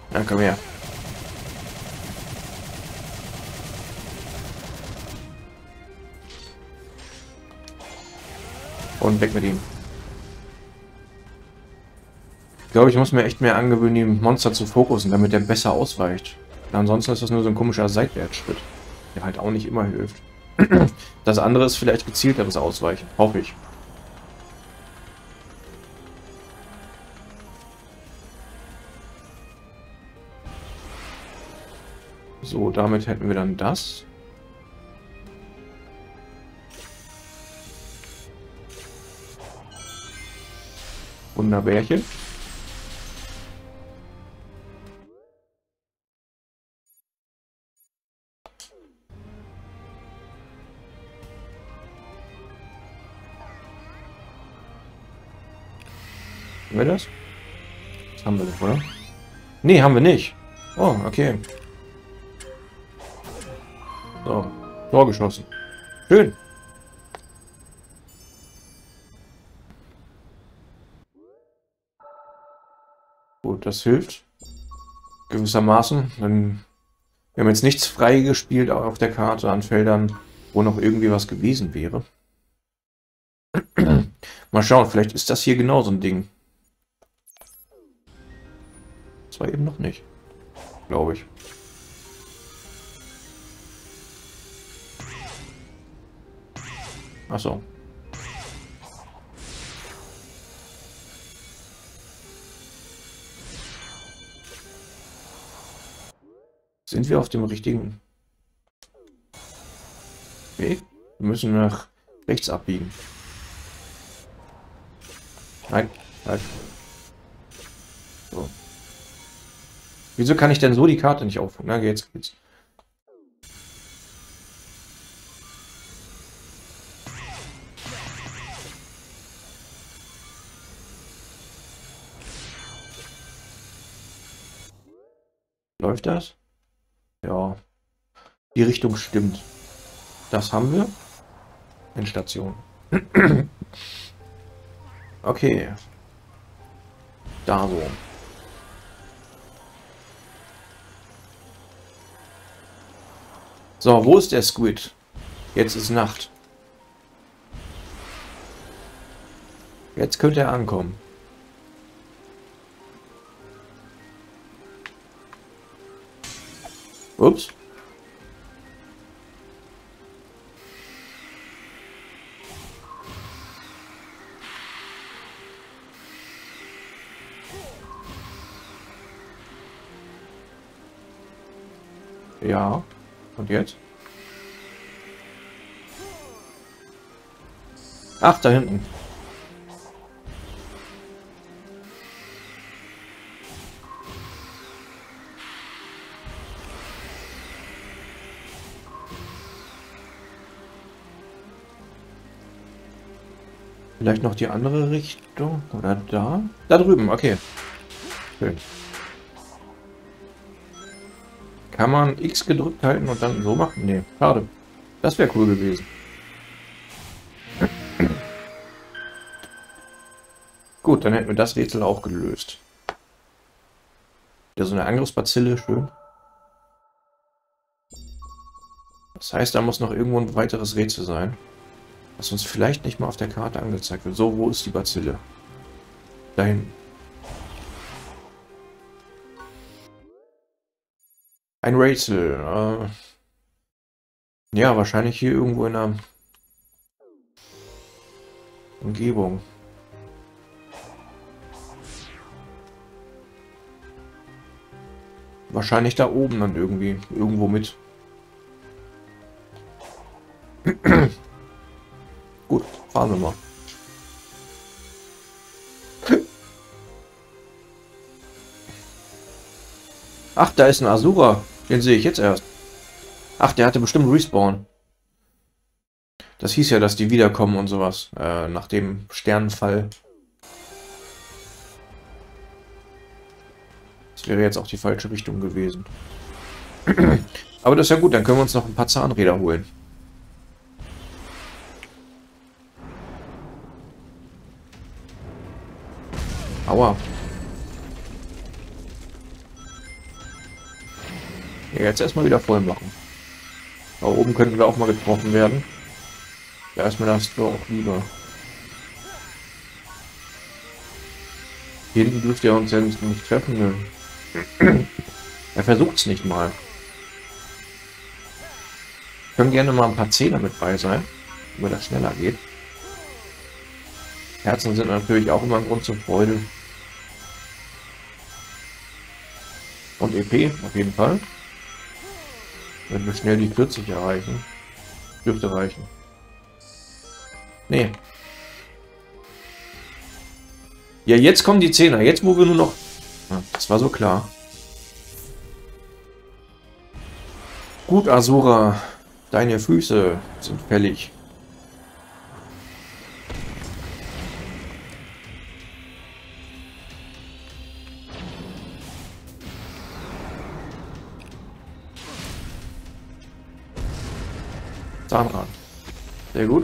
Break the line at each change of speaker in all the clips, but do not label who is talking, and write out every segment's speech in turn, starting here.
Ja, komm her. Und weg mit ihm. Ich glaube, ich muss mir echt mehr angewöhnen, die Monster zu fokussen, damit er besser ausweicht. Ansonsten ist das nur so ein komischer Seitwärtsschritt, der halt auch nicht immer hilft. Das andere ist vielleicht gezielteres Ausweichen, hoffe ich. So, damit hätten wir dann das. Wunderbärchen. Haben wir das? Das haben wir doch, oder? Nee, haben wir nicht. Oh, okay. So, Tor geschossen. Schön. Gut, das hilft. Gewissermaßen. Dann, wir haben jetzt nichts freigespielt auf der Karte an Feldern, wo noch irgendwie was gewesen wäre. Mal schauen, vielleicht ist das hier genau so ein Ding. Das war eben noch nicht. Glaube ich. Ach so. Sind wir auf dem richtigen Weg? Wir müssen nach rechts abbiegen. Nein, nein. So. Wieso kann ich denn so die Karte nicht aufhören? Na, jetzt geht's. Läuft das? Ja. Die Richtung stimmt. Das haben wir. Endstation. Okay. Da so. So, wo ist der Squid? Jetzt ist Nacht. Jetzt könnte er ankommen. Ups. Ja. Und jetzt? Ach, da hinten. Vielleicht noch die andere Richtung? Oder da? Da drüben, okay. Schön. Kann man X gedrückt halten und dann so machen? Nee, schade. Das wäre cool gewesen. Gut, dann hätten wir das Rätsel auch gelöst. Wieder so eine Angriffsbazille, schön. Das heißt, da muss noch irgendwo ein weiteres Rätsel sein, das uns vielleicht nicht mal auf der Karte angezeigt wird. So, wo ist die Bazille? Da hinten. Ein Rätsel. Ja, wahrscheinlich hier irgendwo in der Umgebung. Wahrscheinlich da oben dann irgendwie. Irgendwo mit. Gut, fahren wir mal. Ach, da ist ein Asura. Den sehe ich jetzt erst. Ach, der hatte bestimmt Respawn. Das hieß ja, dass die wiederkommen und sowas. Nach dem Sternenfall. Das wäre jetzt auch die falsche Richtung gewesen. Aber das ist ja gut, dann können wir uns noch ein paar Zahnräder holen. Aua. Ja, jetzt erstmal wieder voll machen. Da oben könnten wir auch mal getroffen werden. Da ist mir das doch auch lieber. Hier hinten dürfte er uns ja nicht treffen. Ne? Er versucht es nicht mal. Können gerne mal ein paar Zehner mit bei sein, damit das schneller geht. Herzen sind natürlich auch immer ein Grund zur Freude. Und EP auf jeden Fall. Wenn wir schnell die 40 erreichen. Dürfte reichen. Nee. Ja, jetzt kommen die 10er. Jetzt, wo wir nur noch... Ja, das war so klar. Gut, Asura. Deine Füße sind fällig. Zahnrad. Sehr gut.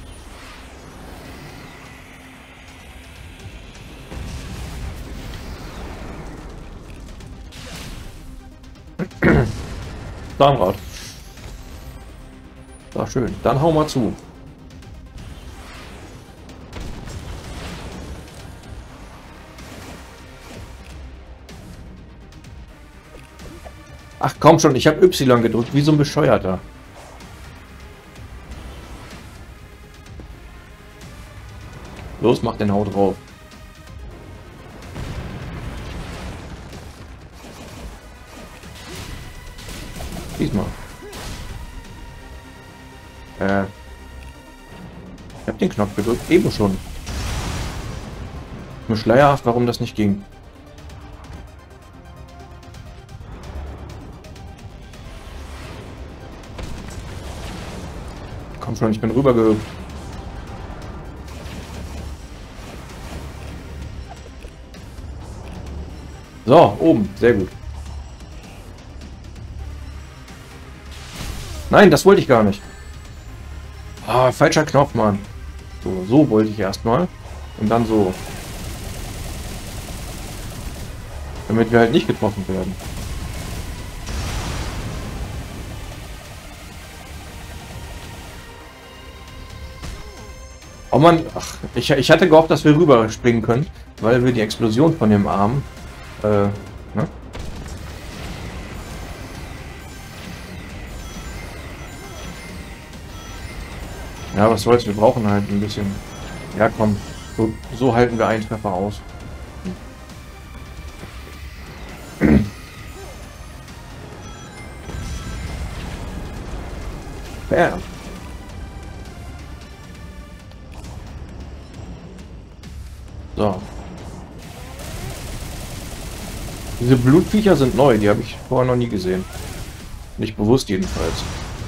Zahnrad. War schön. Dann hau mal zu. Ach komm schon, ich habe Y gedrückt, wie so ein Bescheuerter. Los, mach den Haut drauf. Diesmal. Ich hab den Knopf gedrückt, eben schon. Nur schleierhaft, warum das nicht ging. Komm schon, ich bin rübergehüpft. So, oben, sehr gut. Nein, das wollte ich gar nicht. Ah, falscher Knopf, Mann. So wollte ich erstmal. Und dann so. Damit wir halt nicht getroffen werden. Oh Mann, ach, ich hatte gehofft, dass wir rüber springen können, weil wir die Explosion von dem Arm. Ne? Ja, was soll's, wir brauchen halt ein bisschen. Ja, komm, so halten wir einen Treffer aus. Ja. So. Diese Blutviecher sind neu, die habe ich vorher noch nie gesehen. Nicht bewusst jedenfalls.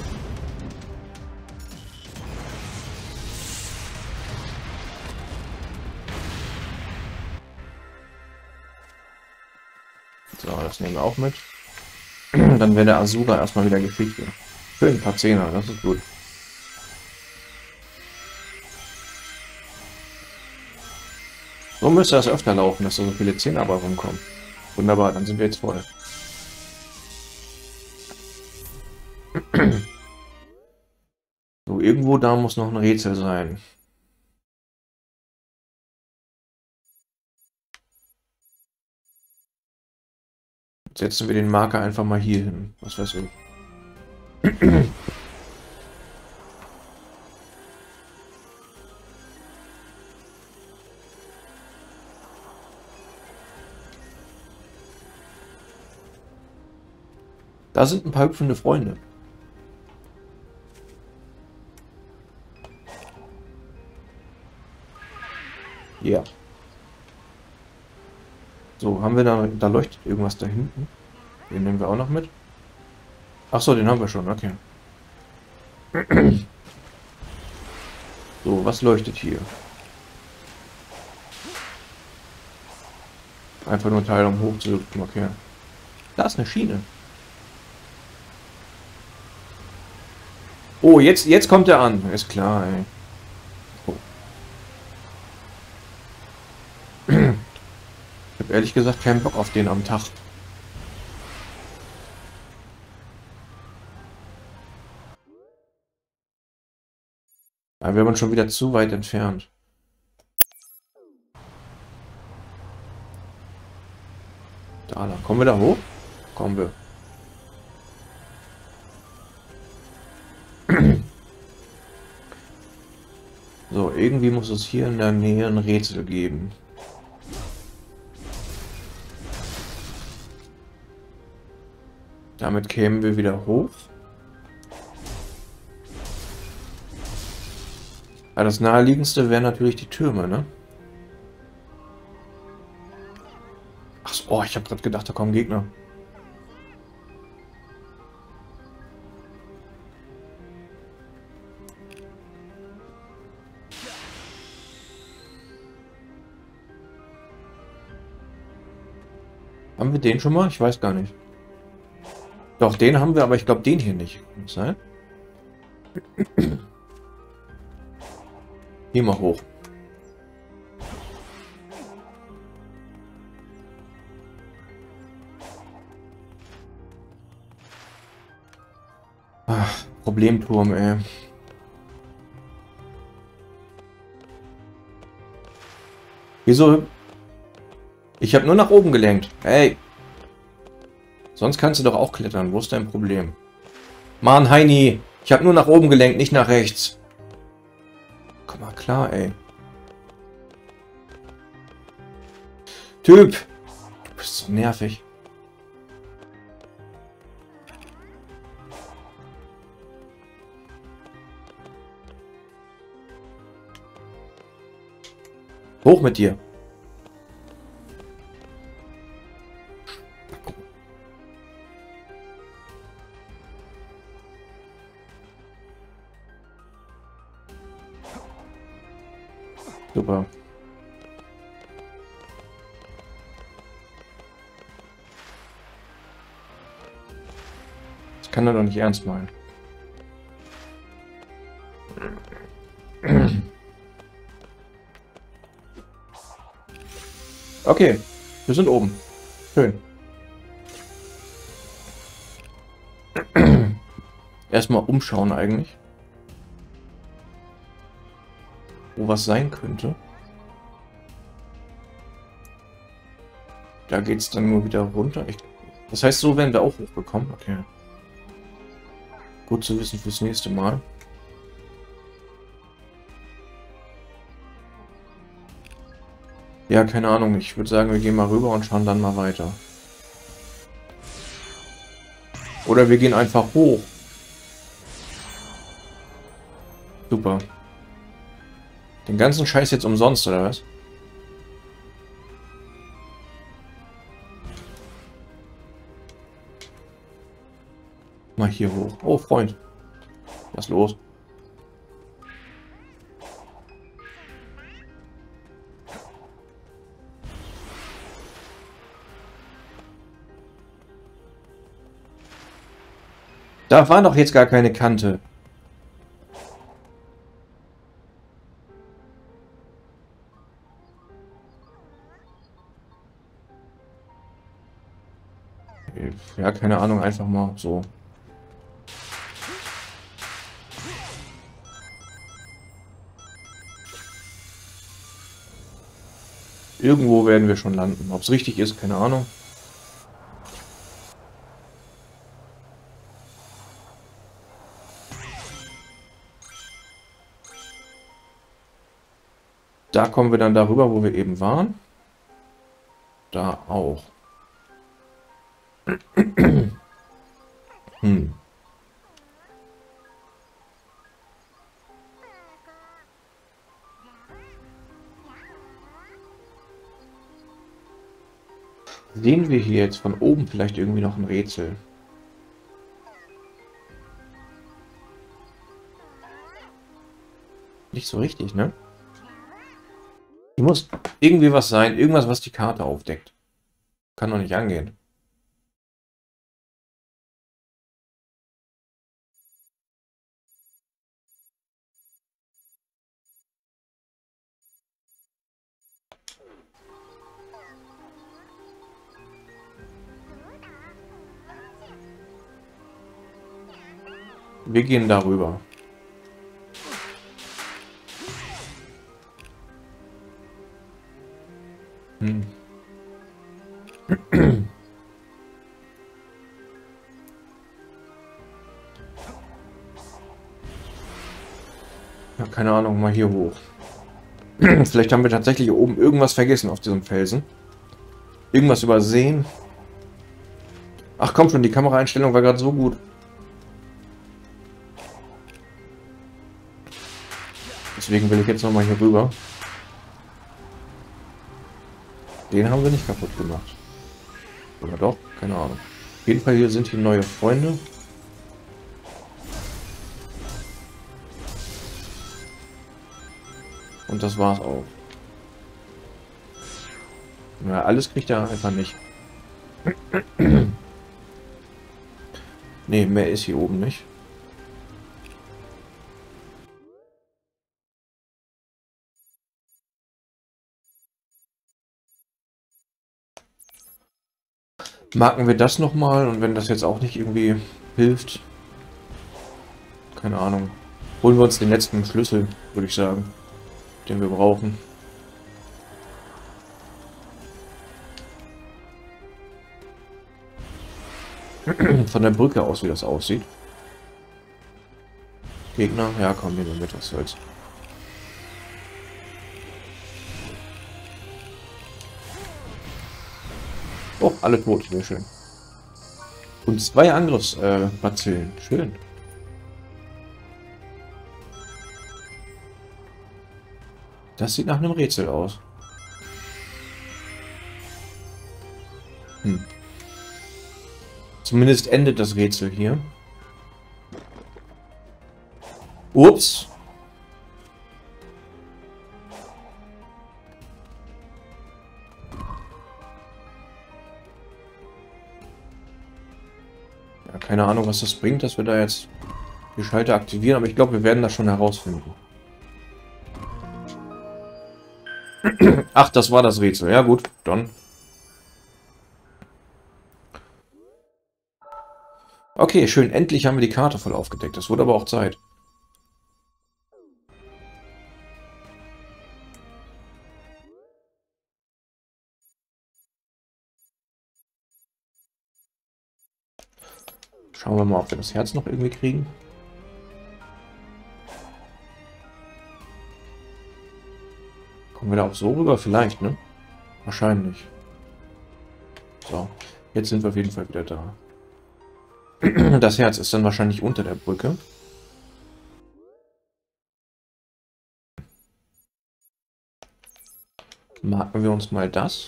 So, das nehmen wir auch mit. Dann wäre der Asura erstmal wieder Geschichte. Schön, ein paar Zehner, das ist gut. So müsste das öfter laufen, dass da so viele Zehner aber rumkommen. Wunderbar, dann sind wir jetzt voll. So, irgendwo da muss noch ein Rätsel sein. Jetzt setzen wir den Marker einfach mal hier hin. Was weiß ich. Da sind ein paar hüpfende Freunde. Ja. So, haben wir da leuchtet irgendwas da hinten? Den nehmen wir auch noch mit. Ach so, den haben wir schon, okay. So, was leuchtet hier? Einfach nur Teil, um hoch zu drücken, okay. Da ist eine Schiene. Oh, jetzt kommt er an. Ist klar, ey. Oh. Ich habe ehrlich gesagt keinen Bock auf den am Tag. wir haben uns schon wieder zu weit entfernt. Da, kommen wir da hoch? Kommen wir. So, irgendwie muss es hier in der Nähe ein Rätsel geben. Damit kämen wir wieder hoch. Aber das naheliegendste wären natürlich die Türme, ne? Ach so, oh, ich habe gerade gedacht, da kommen Gegner. Haben wir den schon mal? Ich weiß gar nicht. Doch, den haben wir, aber ich glaube den hier nicht. Kann das sein? Hier mal hoch. Ach, Problemturm, ey. Wieso? Ich habe nur nach oben gelenkt. Hey. Sonst kannst du doch auch klettern. Wo ist dein Problem? Mann, Heini. Ich habe nur nach oben gelenkt, nicht nach rechts. Komm mal klar, ey. Typ. Du bist so nervig. Hoch mit dir. Super. Das kann er doch nicht ernst meinen. Okay, wir sind oben. Schön. Erstmal umschauen eigentlich. Wo was sein könnte. Da geht es dann nur wieder runter. Das heißt, so werden wir auch hochbekommen. Okay. Gut zu wissen fürs nächste Mal. Ja, keine Ahnung. Ich würde sagen, wir gehen mal rüber und schauen dann mal weiter. Oder wir gehen einfach hoch. Super. Den ganzen Scheiß jetzt umsonst, oder was? Mal hier hoch. Oh, Freund. Was ist los? Da war doch jetzt gar keine Kante. Ja, keine Ahnung, einfach mal so. Irgendwo werden wir schon landen. Ob es richtig ist, keine Ahnung. Da kommen wir dann darüber, wo wir eben waren. Da auch. Hm. Sehen wir hier jetzt von oben vielleicht irgendwie noch ein Rätsel? Nicht so richtig, ne? Hier muss irgendwie was sein, irgendwas, was die Karte aufdeckt. Kann doch nicht angehen. Wir gehen darüber. Hm. Ja, keine Ahnung, mal hier hoch. Vielleicht haben wir tatsächlich hier oben irgendwas vergessen auf diesem Felsen. Irgendwas übersehen. Ach komm schon, die Kameraeinstellung war gerade so gut. Deswegen will ich jetzt nochmal hier rüber. Den haben wir nicht kaputt gemacht. Oder doch? Keine Ahnung. Auf jeden Fall hier sind hier neue Freunde. Und das war's auch. Ja, alles kriegt er einfach nicht. Ne, mehr ist hier oben nicht. Marken wir das nochmal und wenn das jetzt auch nicht irgendwie hilft, keine Ahnung, holen wir uns den letzten Schlüssel, würde ich sagen, den wir brauchen. Von der Brücke aus, wie das aussieht. Gegner, ja komm, nehmen wir mit, was soll's. Oh, alle tot, sehr schön. Und 2 Angriffsbazillen, schön. Das sieht nach einem Rätsel aus. Zumindest endet das Rätsel hier. Ups. Ja, keine Ahnung, was das bringt, dass wir da jetzt die Schalter aktivieren, aber ich glaube, wir werden das schon herausfinden. Ach, das war das Rätsel. Ja gut, dann. Okay, schön. Endlich haben wir die Karte voll aufgedeckt. Das wurde aber auch Zeit. Schauen wir mal, ob wir das Herz noch irgendwie kriegen. Kommen wir da auch so rüber? Vielleicht, ne? Wahrscheinlich. So, jetzt sind wir auf jeden Fall wieder da. Das Herz ist dann wahrscheinlich unter der Brücke. Marken wir uns mal das.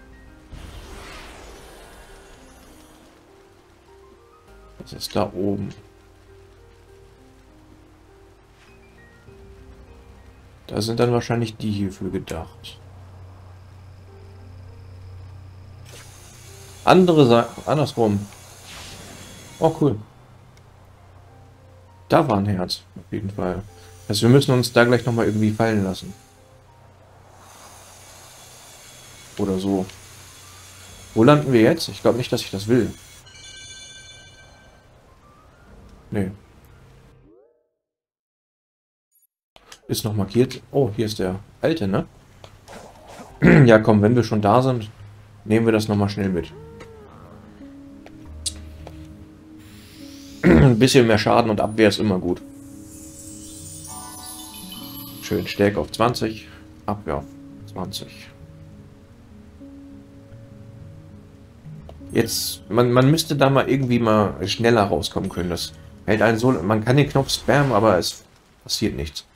Das ist da oben. Da sind dann wahrscheinlich die hierfür gedacht. Andere Sachen, andersrum. Oh, cool. Da war ein Herz, auf jeden Fall. Also wir müssen uns da gleich nochmal irgendwie fallen lassen. Oder so. Wo landen wir jetzt? Ich glaube nicht, dass ich das will. Nee. Ist noch markiert. Oh, hier ist der alte, ne? Ja, komm, wenn wir schon da sind, nehmen wir das nochmal schnell mit. Ein bisschen mehr Schaden und Abwehr ist immer gut. Schön, Stärke auf 20, Abwehr auf 20. Jetzt, man müsste da mal irgendwie mal schneller rauskommen können. Das hält einen so, man kann den Knopf spammen, aber es passiert nichts.